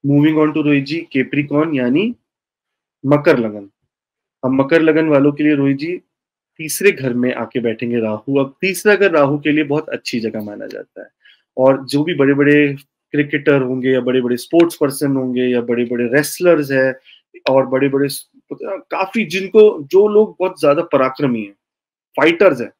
Moving on to Rohit ji, Capricorn यानी मकर लगन। अब मकर लगन वालों के लिए रोहित जी तीसरे घर में आके बैठेंगे राहु। अब तीसरा घर राहु के लिए बहुत अच्छी जगह माना जाता है, और जो भी बड़े बड़े क्रिकेटर होंगे या बड़े बड़े स्पोर्ट्स पर्सन होंगे या बड़े बड़े रेसलर्स है और बड़े बड़े काफी जिनको जो लोग बहुत ज्यादा पराक्रमी है, फाइटर्स है,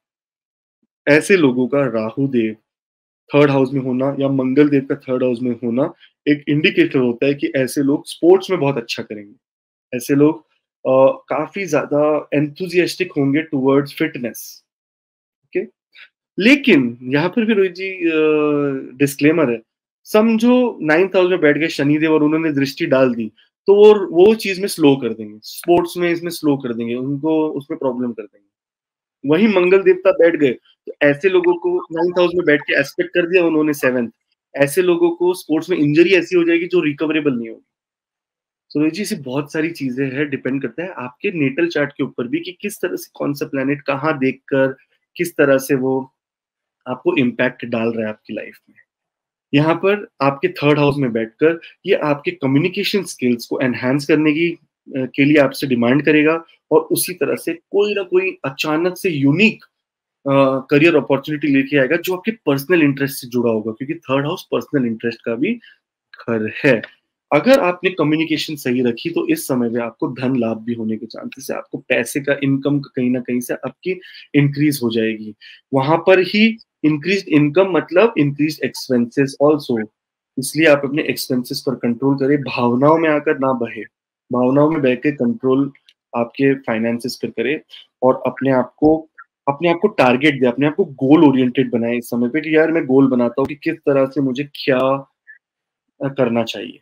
ऐसे लोगों का राहु देव थर्ड हाउस में होना या मंगल देव का थर्ड हाउस में होना एक इंडिकेटर होता है कि ऐसे लोग स्पोर्ट्स में बहुत अच्छा करेंगे। ऐसे लोग काफी ज्यादा एंथुजियास्टिक होंगे टुवर्ड्स फिटनेस। ओके, लेकिन यहाँ पर भी रोहित जी डिस्क्लेमर है। समझो 9th हाउस में बैठ गए शनिदेव और उन्होंने दृष्टि डाल दी, तो वो चीज में स्लो कर देंगे, स्पोर्ट्स में इसमें स्लो कर देंगे, उनको उसमें प्रॉब्लम कर देंगे। वही मंगल देवता बैठ गए तो ऐसे लोगों को 9th हाउस में बैठ के एस्पेक्ट कर दिया उन्होंने 7th, ऐसे लोगों को स्पोर्ट्स में इंजरी ऐसी हो जाएगी जो रिकवरेबल नहीं होगी। तो जी से बहुत सारी चीजें हैं, डिपेंड करता है आपके नेटल चार्ट के ऊपर भी कि किस तरह से कौन सा प्लेनेट कहाँ देखकर किस तरह से वो आपको इम्पैक्ट डाल रहा है आपकी लाइफ में। यहाँ पर आपके थर्ड हाउस में बैठकर ये आपके कम्युनिकेशन स्किल्स को एनहांस करने की के लिए आपसे डिमांड करेगा, और उसी तरह से कोई ना कोई अचानक से यूनिक करियर अपॉर्चुनिटी लेके आएगा जो आपके पर्सनल इंटरेस्ट से जुड़ा होगा, क्योंकि थर्ड हाउस पर्सनल इंटरेस्ट का भी घर है। अगर आपने कम्युनिकेशन सही रखी तो इस समय में आपको धन लाभ भी होने के चांसेस है, आपको पैसे का इनकम कहीं ना कहीं से आपकी इंक्रीज हो जाएगी। वहां पर ही इंक्रीज इनकम मतलब इंक्रीज एक्सपेंसेस ऑल्सो, इसलिए आप अपने एक्सपेंसेस पर कंट्रोल करें, भावनाओं में आकर ना बहे, भावनाओं में बह के कंट्रोल आपके फाइनेंसेस पर करें, और अपने आप को टारगेट दे, अपने आप को गोल ओरिएंटेड बनाए इस समय पे कि यार मैं गोल बनाता हूँ कि किस तरह से मुझे क्या करना चाहिए।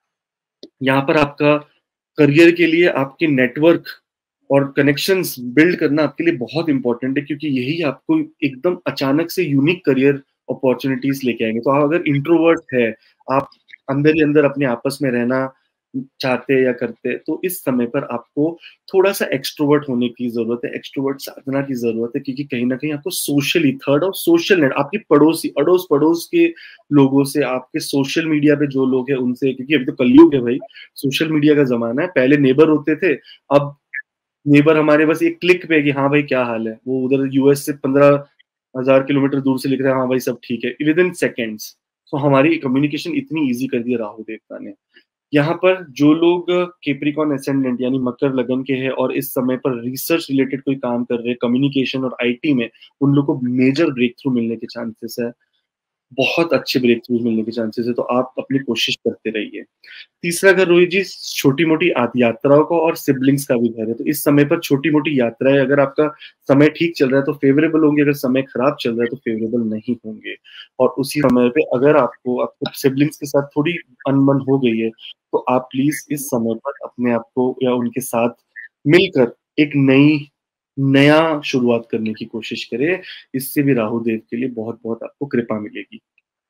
यहाँ पर आपका करियर के लिए आपके नेटवर्क और कनेक्शंस बिल्ड करना आपके लिए बहुत इंपॉर्टेंट है, क्योंकि यही आपको एकदम अचानक से यूनिक करियर अपॉर्चुनिटीज लेके आएंगे। तो आप अगर इंट्रोवर्ट है, आप अंदर ही अंदर अपने आपस में रहना चाहते या करते, तो इस समय पर आपको थोड़ा सा एक्सट्रोवर्ट होने की जरूरत है, एक्सट्रोवर्ट साधना की जरूरत है, क्योंकि कहीं ना कहीं आपको सोशली थर्ड और सोशल नेट, आपकी पड़ोसी अड़ोस पड़ोस के लोगों से, आपके सोशल मीडिया पे जो लोग हैं उनसे, क्योंकि अभी तो कलयुग है भाई, सोशल मीडिया का जमाना है। पहले नेबर होते थे, अब नेबर हमारे बस एक क्लिक पे कि हाँ भाई क्या हाल है, वो उधर यूएस से 15,000 किलोमीटर दूर से लिख रहे हैं हाँ भाई सब ठीक है, विद इन सेकेंड्स। तो हमारी कम्युनिकेशन इतनी ईजी कर दी है राहु देवता ने। यहाँ पर जो लोग कैप्रिकॉर्न एसेंडेंट यानी मकर लगन के हैं और इस समय पर रिसर्च रिलेटेड कोई काम कर रहे हैं कम्युनिकेशन और आईटी में, उन लोग को मेजर ब्रेक थ्रू मिलने के चांसेस है, बहुत अच्छे ब्रेक थ्रू मिलने के चांसेस है, तो आप अपनी कोशिश करते रहिए। तीसरा घर रोहित जी छोटी मोटी यात्राओं का और सिबलिंग्स का भी घर है, तो इस समय पर छोटी मोटी यात्राएं, अगर आपका समय ठीक चल रहा है तो फेवरेबल होंगे, अगर समय खराब चल रहा है तो फेवरेबल नहीं होंगे। और उसी समय पे अगर आपको सिबलिंग्स के साथ थोड़ी अनबन हो गई है तो आप प्लीज इस समय पर अपने आप को या उनके साथ मिलकर एक नया शुरुआत करने की कोशिश करें, इससे भी राहु देव के लिए बहुत बहुत आपको कृपा मिलेगी।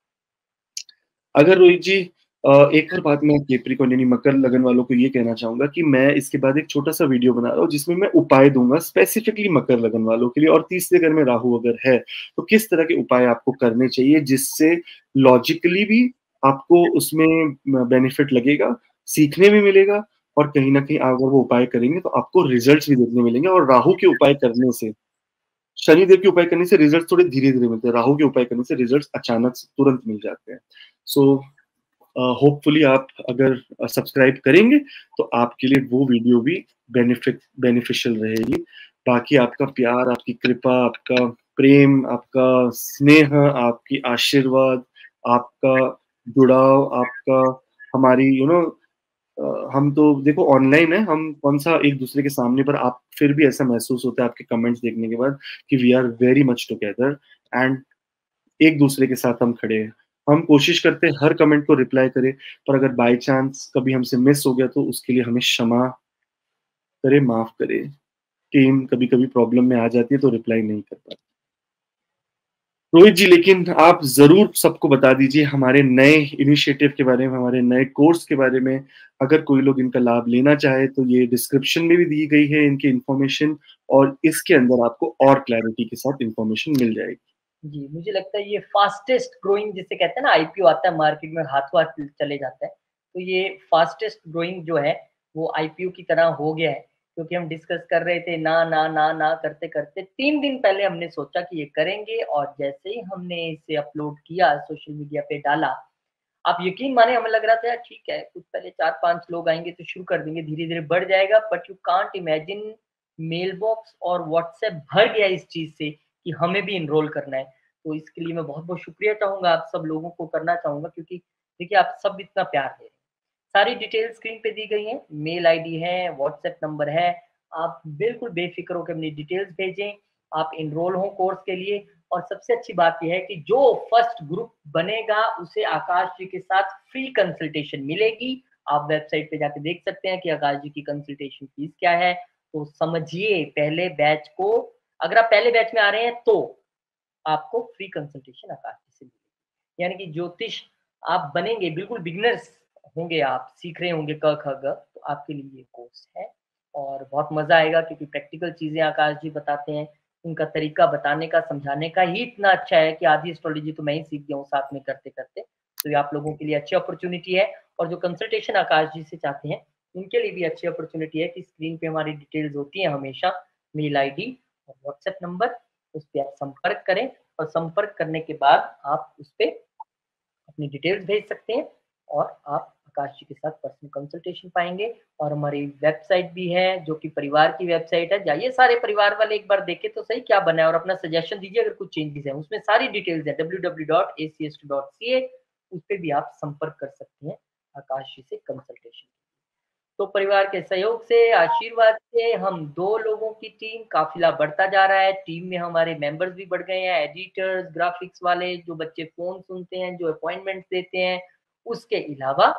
अगर रोहित जी एक और बात मैं कैप्रिकॉर्न यानी मकर लगन वालों को ये कहना चाहूंगा कि मैं इसके बाद एक छोटा सा वीडियो बना रहा हूँ जिसमें मैं उपाय दूंगा स्पेसिफिकली मकर लगन वालों के लिए, और तीसरे घर में राहु अगर है तो किस तरह के उपाय आपको करने चाहिए जिससे लॉजिकली भी आपको उसमें बेनिफिट लगेगा, सीखने भी मिलेगा, और कहीं ना कहीं अगर वो उपाय करेंगे तो आपको रिजल्ट्स भी देखने मिलेंगे। और राहु के उपाय करने से, शनिदेव के उपाय करने से रिजल्ट थोड़े धीरे धीरे मिलते हैं, राहु के उपाय करने से रिजल्ट अचानक से तुरंत मिल जाते हैं। सो होपफुली आप अगर सब्सक्राइब करेंगे तो आपके लिए वो वीडियो भी बेनिफिशियल रहेगी। बाकी आपका प्यार, आपकी कृपा, आपका प्रेम, आपका स्नेह, आपकी आशीर्वाद, आपका जुड़ाव, आपका हमारी हम तो देखो ऑनलाइन है, हम कौन सा एक दूसरे के सामने, पर आप फिर भी ऐसा महसूस होता है आपके कमेंट्स देखने के बाद कि we are very much together, and एक दूसरे के साथ हम खड़े हैं। हम कोशिश करते हैं हर कमेंट को रिप्लाई करें, पर अगर बाय चांस कभी हमसे मिस हो गया तो उसके लिए हमें क्षमा करें, माफ करें। टीम कभी कभी प्रॉब्लम में आ जाती है तो रिप्लाई नहीं कर पाती। रोहित जी लेकिन आप जरूर सबको बता दीजिए हमारे नए इनिशिएटिव के बारे में, हमारे नए कोर्स के बारे में। अगर कोई लोग इनका लाभ लेना चाहे तो ये डिस्क्रिप्शन में भी दी गई है इनकी इंफॉर्मेशन, और इसके अंदर आपको और क्लैरिटी के साथ इंफॉर्मेशन मिल जाएगी। जी, मुझे लगता है ये फास्टेस्ट ग्रोइंग जिसे कहते हैं ना, आईपीओ आता है मार्केट में हाथों हाथ चले जाता है, तो ये फास्टेस्ट ग्रोइंग जो है वो आईपीओ की तरह हो गया है, क्योंकि हम डिस्कस कर रहे थे ना ना ना ना करते करते 3 दिन पहले हमने सोचा कि ये करेंगे, और जैसे ही हमने इसे अपलोड किया, सोशल मीडिया पे डाला, आप यकीन माने हमें लग रहा था यार ठीक है, कुछ पहले 4-5 लोग आएँगे तो शुरू कर देंगे, धीरे-धीरे बढ़ जाएगा, but you can't imagine mail box और व्हाट्सएप भर गया इस चीज़ से कि हमें भी एनरोल करना है। तो इसके लिए मैं बहुत-बहुत शुक्रिया चाहूँगा आप सब लोगों को करना चाहूँगा, क्योंकि देखिए आप सब इतना प्यार दे रहे हैं। सारी डिटेल स्क्रीन पे दी गई हैं, मेल आईडी है, व्हाट्सएप नंबर है, आप बिल्कुल बेफ़िक्र होके अपनी डिटेल्स भेजें, आप एनरोल हों कोर्स के लिए। और सबसे अच्छी बात ये है कि जो फर्स्ट ग्रुप बनेगा उसे आकाश जी के साथ फ्री कंसल्टेशन मिलेगी। आप वेबसाइट पे जाके देख सकते हैं कि आकाश जी की कंसल्टेशन फीस क्या है। तो समझिए पहले बैच को, अगर आप पहले बैच में आ रहे हैं तो आपको फ्री कंसल्टेशन आकाश जी से मिलेगी। यानी कि ज्योतिष आप बनेंगे, बिल्कुल बिगिनर्स होंगे, आप सीख रहे होंगे क, ख, ग, तो आपके लिए ये कोर्स है और बहुत मज़ा आएगा, क्योंकि प्रैक्टिकल चीज़ें आकाश जी बताते हैं। उनका तरीका बताने का, समझाने का ही इतना अच्छा है कि आधी एस्ट्रोलॉजी तो मैं ही सीख गया हूँ साथ में करते-करते। तो ये आप लोगों के लिए अच्छी अपॉर्च्युनिटी है, और जो कंसल्टेशन आकाश जी से चाहते हैं, उनके लिए भी अच्छी अपॉर्च्युनिटी है कि स्क्रीन पे हमारी डिटेल्स होती हैं हमेशा, मेल आईडी और व्हाट्सएप नंबर, उस पे आप संपर्क करें, और संपर्क करने के बाद आप उस पे अपनी डिटेल्स भेज सकते हैं और आप आकाश जी के साथ पर्सनल कंसल्टेशन पाएँगे। और हमारी वेबसाइट भी है, जो कि परिवार की वेबसाइट है। जाइए सारे परिवार वाले एक बार देखें तो सही क्या बना है, और अपना सजेशन दीजिए अगर कुछ चेंजेस हैं। उसमें सारी डिटेल्स है, www.acs2.ca, उस पे भी आप संपर्क कर सकते हैं आकाश जी से कंसल्टेशन। तो परिवार के सहयोग से, आशीर्वाद से हम 2 लोगों की टीम, काफ़िला बढ़ता जा रहा है। टीम में हमारे मेंबर्स भी बढ़ गए हैं, एडिटर्स, ग्राफ़िक्स वाले, जो बच्चे फ़ोन सुनते हैं, जो अपॉइंटमेंट्स देते हैं। उसके अलावा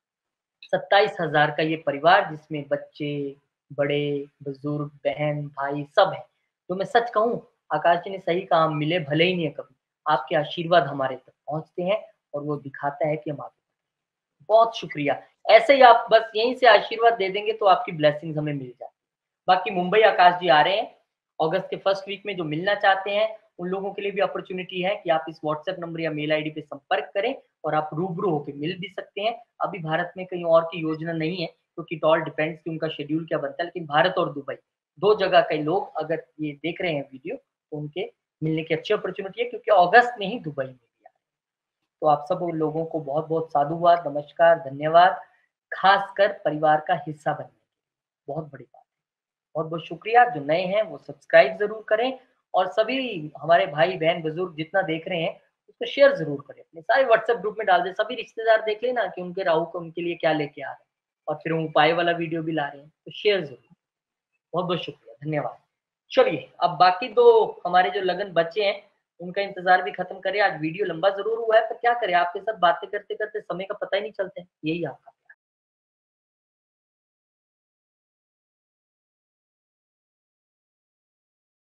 27,000 का ये परिवार, जिसमें बच्चे, बड़े, बुज़ुर्ग, बहन, भाई सब हैं। तो मैं सच कहूँ, आकाश जी ने सही कहा, हम मिले भले ही नहीं कभी, आपके आशीर्वाद हमारे तक पहुँचते हैं और वो दिखाता है कि हम आगे, बहुत शुक्रिया। ऐसे ही आप बस यहीं से आशीर्वाद दे देंगे तो आपकी ब्लेसिंग्स हमें मिल जाती। बाकी मुंबई आकाश जी आ रहे हैं, अगस्त के फर्स्ट वीक में, जो मिलना चाहते हैं, उन लोगों के लिए भी अपॉर्च्युनिटी है कि आप इस व्हाट्सएप नंबर या मेल आईडी पे संपर्क करें और आप रूबरू होके मिल भी सकते हैं। अभी भारत में कहीं और की योजना नहीं है, क्योंकि इट ऑल डिपेंड्स कि उनका शेड्यूल क्या बनता है, लेकिन भारत और दुबई, 2 जगह के लोग अगर ये देख रहे हैं वीडियो, तो उनके मिलने की अच्छी अपॉर्च्युनिटी है, क्योंकि अगस्त में ही दुबई में भी आ रहे हैं। तो आप सब लोगों को बहुत-बहुत साधुवाद, नमस्कार, धन्यवाद, खासकर परिवार का हिस्सा बनने के लिए, बहुत बड़ी बात है। बहुत-बहुत शुक्रिया, जो नए हैं वो सब्सक्राइब ज़रूर करें, और सभी हमारे भाई-बहन, बुज़ुर्ग जितना देख रहे हैं, उसको शेयर ज़रूर करें, अपने सारे व्हाट्सएप ग्रुप में डाल दें, सभी रिश्तेदार देख लें ना कि उनके राहु को उनके लिए क्या लेके आ रहे हैं, और फिर हम उपाय वाला वीडियो भी ला रहे हैं, तो शेयर ज़रूर। बहुत-बहुत शुक्रिया, धन्यवाद। चलिए, अब बाकी 2 हमारे जो लगन बच्चे हैं, उनका इंतज़ार भी खत्म करें। आज वीडियो लंबा ज़रूर हुआ है, पर क्या करें, आपके साथ बातें करते-करते समय का पता ही नहीं चलता है। यही आपका